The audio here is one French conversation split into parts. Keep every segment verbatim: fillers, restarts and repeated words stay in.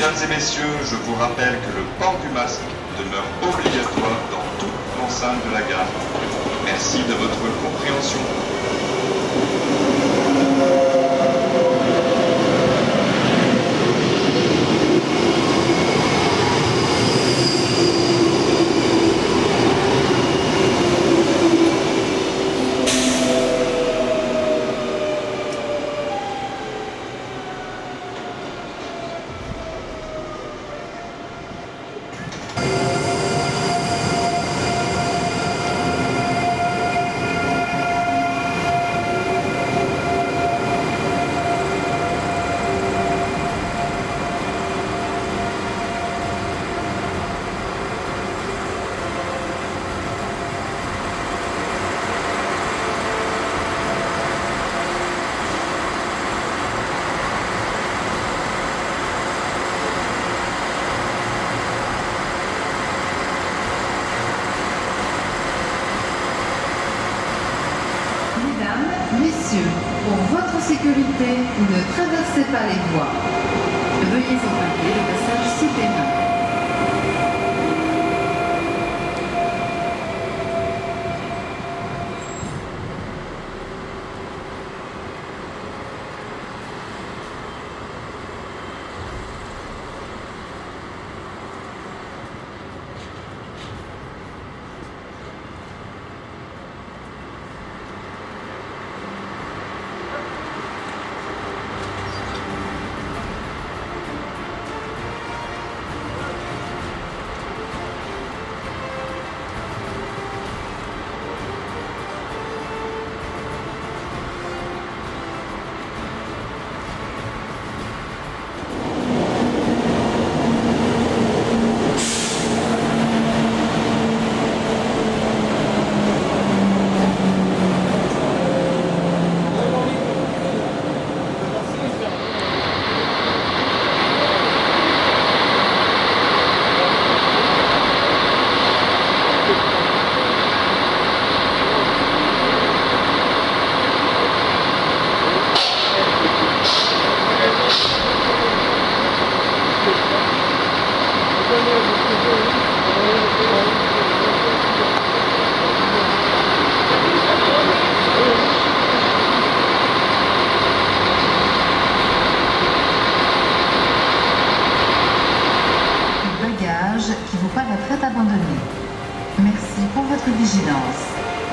Mesdames et messieurs, je vous rappelle que le port du masque demeure obligatoire dans toute l'enceinte de la gare. Merci de votre compréhension. Messieurs, pour votre sécurité, ne traversez pas les voies. Veuillez emprunter le passage souterrain. Qui vous paraîtrait abandonné. Merci pour votre vigilance.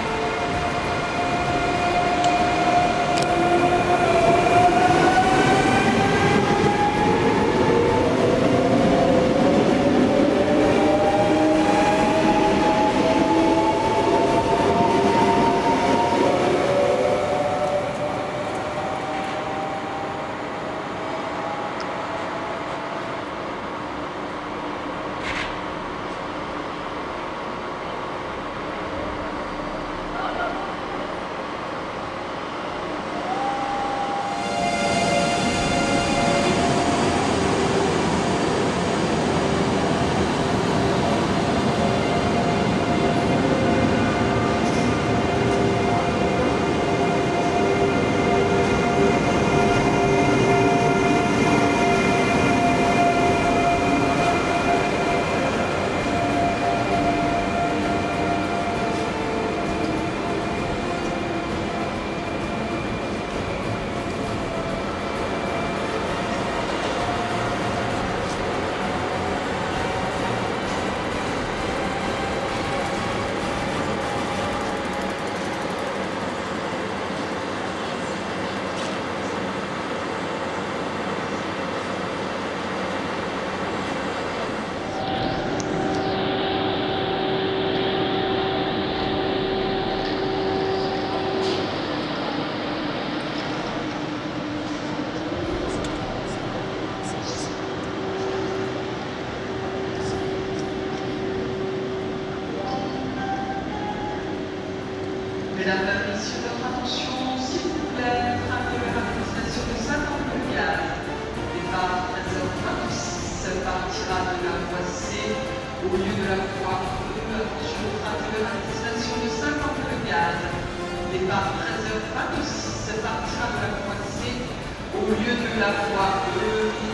Mesdames et messieurs, votre attention, s'il vous plaît, train de l'administration de cinquante gaz. Départ treize heures vingt-six partira de la voie C au lieu de la voie E. Attention, train de l'administration de cinquante gaz. Départ treize heures vingt-six partira de la voie C au lieu de la voie E. Vous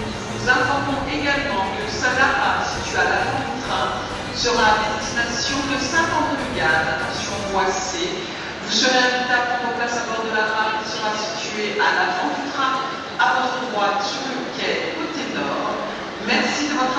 informons également que le seul arrêt situé à l'avant du train sera à destination de Saint-André-le-Gaz, attention voie C. Vous serez invité à prendre place à bord de la rame qui sera située à l'avant du train, à votre droite sur le quai côté nord. Merci de votre